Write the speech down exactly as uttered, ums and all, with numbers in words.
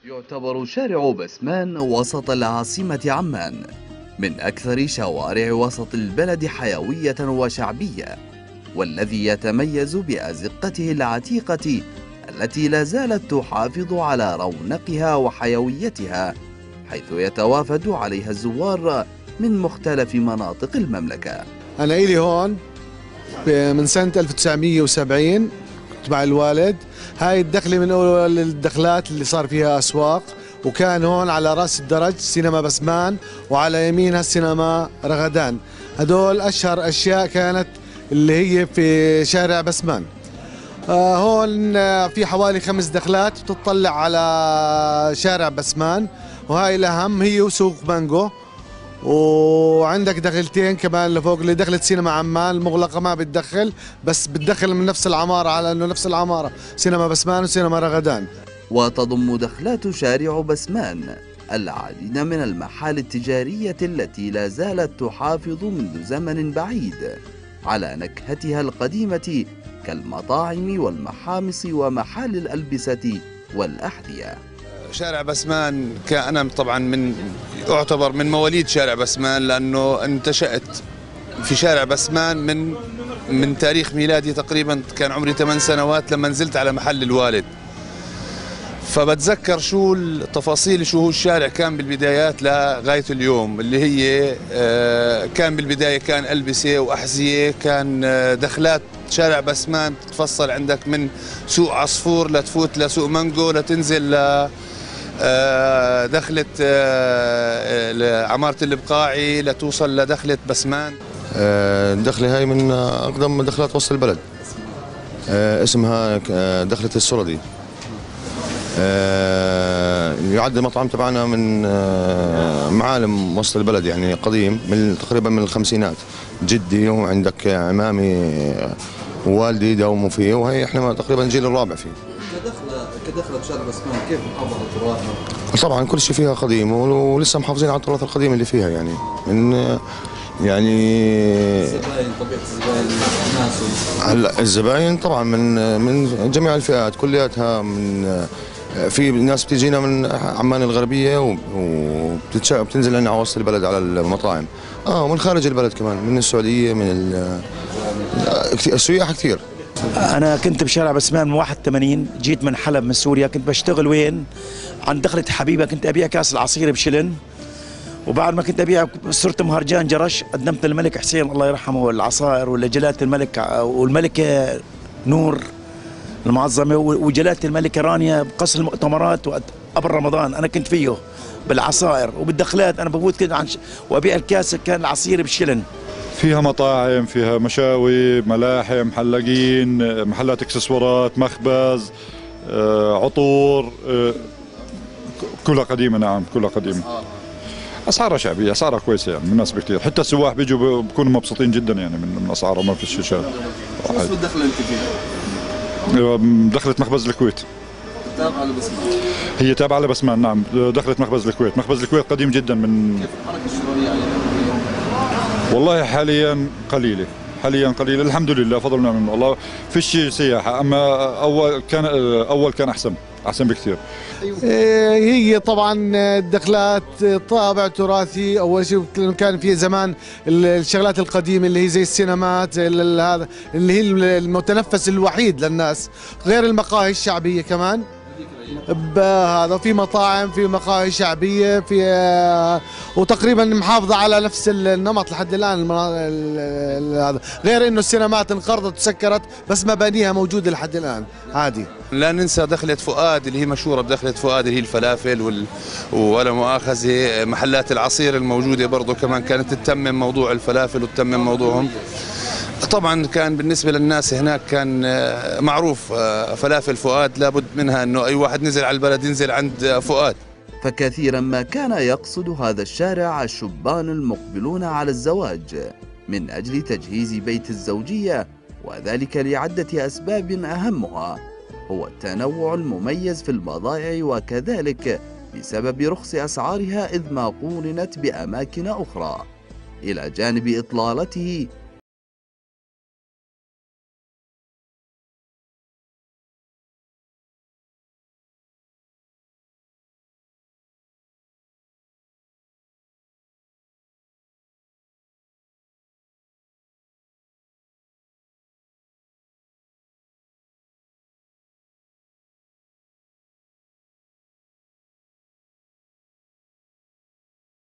يعتبر شارع بسمان وسط العاصمة عمان من أكثر شوارع وسط البلد حيوية وشعبية، والذي يتميز بأزقته العتيقة التي لا زالت تحافظ على رونقها وحيويتها، حيث يتوافد عليها الزوار من مختلف مناطق المملكة. أنا إلي هون من سنة ألف وتسعمية وسبعين مع الوالد. هاي الدخلة من أول الدخلات اللي صار فيها أسواق، وكان هون على رأس الدرج سينما بسمان وعلى يمينها السينما رغدان. هدول أشهر أشياء كانت اللي هي في شارع بسمان. آه هون في حوالي خمس دخلات بتطلع على شارع بسمان، وهاي الأهم هي وسوق مانجو، وعندك دخلتين كمان لفوق اللي دخلت سينما عمان المغلقة ما بتدخل، بس بتدخل من نفس العمارة على انه نفس العمارة سينما بسمان وسينما رغدان. وتضم دخلات شارع بسمان العديد من المحال التجارية التي لا زالت تحافظ منذ زمن بعيد على نكهتها القديمة كالمطاعم والمحامص ومحال الألبسة والأحذية. شارع بسمان كان طبعا من يعتبر من مواليد شارع بسمان، لأنه انتشأت في شارع بسمان من من تاريخ ميلادي تقريبا كان عمري ثمان سنوات لما نزلت على محل الوالد، فبتذكر شو التفاصيل، شو هو الشارع كان بالبدايات لغاية اليوم، اللي هي كان بالبداية كان ألبسة وأحذية، كان دخلات شارع بسمان تتفصل عندك من سوق عصفور لتفوت لسوق مانجو لتنزل ل دخلت عمارة البقاعي لتوصل لدخلة بسمان. الدخلة هاي من أقدم دخلات وسط البلد، اسمها دخلة السردي. يعد المطعم تبعنا من معالم وسط البلد، يعني قديم من تقريبا من الخمسينات. جدي وعندك عمامي ووالدي داوموا فيه، وهي احنا تقريبا الجيل الرابع فيه. كدخلة كدخلة شارع بسمان كيف محافظة على تراثها؟ طبعا كل شيء فيها قديم، ولسه محافظين على التراث القديم اللي فيها، يعني من يعني الزباين، طبيعة الزباين، الناس. هلا الزباين طبعا من من جميع الفئات كلياتها، من في ناس بتجينا من عمان الغربية وبتنزل لنا على وسط البلد على المطاعم، اه ومن خارج البلد كمان، من السعودية، من السياح كثير. أنا كنت بشارع بسمان من واحد وثمانين، جيت من حلب من سوريا، كنت بشتغل وين؟ عند دخلة حبيبة، كنت أبيع كاس العصير بشلن، وبعد ما كنت أبيع صرت مهرجان جرش، قدمت للملك حسين الله يرحمه العصائر، ولجلالة الملك والملكة نور المعظمة، وجلالة الملكة رانيا بقصر المؤتمرات وقبل رمضان أنا كنت فيه بالعصائر وبالدخلات، أنا بفوت كده عن وأبيع الكاس كان العصير بشلن. فيها مطاعم، فيها مشاوي، ملاحم، حلاقين، محلات اكسسوارات، مخبز، عطور، كلها قديمة. نعم كلها قديمة. أسعارها شعبية، أسعارها كويسة، يعني مناسبة كثير، حتى السواح بيجوا بيكونوا مبسوطين جدا يعني من من أسعارها، ما في شيء شاد. شو اسم الدخلة أنت فيها؟ دخلت مخبز الكويت. تابعة لبسمان؟ هي تابعة لبسمان، نعم. دخلت مخبز الكويت، مخبز الكويت قديم جدا. من كيف الحركة الشرائية اليوم؟ والله حاليا قليلة، حاليا قليلة الحمد لله، فضل ونعم من الله، فيش سياحة، أما أول كان أول كان أحسن أحسن بكثير. هي طبعا الدخلات طابع تراثي، أول شيء كان في زمان الشغلات القديمة اللي هي زي السينمات، زي هذا اللي هي المتنفس الوحيد للناس، غير المقاهي الشعبية كمان بهذا، في مطاعم، في مقاهي شعبية، في وتقريبا محافظة على نفس النمط لحد الآن. هذا غير إنه السينمات انقرضت وسكرت، بس مبانيها موجودة لحد الآن عادي. لا ننسى دخلة فؤاد اللي هي مشهورة بدخلة فؤاد، اللي هي الفلافل وال... ولا مؤاخذة محلات العصير الموجودة برضه كمان كانت تتمم موضوع الفلافل وتتمم موضوعهم. طبعا كان بالنسبة للناس هناك كان معروف فلافل فؤاد لابد منها، انه اي واحد نزل على البلد ينزل عند فؤاد. فكثيرا ما كان يقصد هذا الشارع الشبان المقبلون على الزواج من أجل تجهيز بيت الزوجية، وذلك لعدة أسباب أهمها هو التنوع المميز في البضائع، وكذلك بسبب رخص أسعارها إذ ما قورنت بأماكن أخرى، إلى جانب إطلالته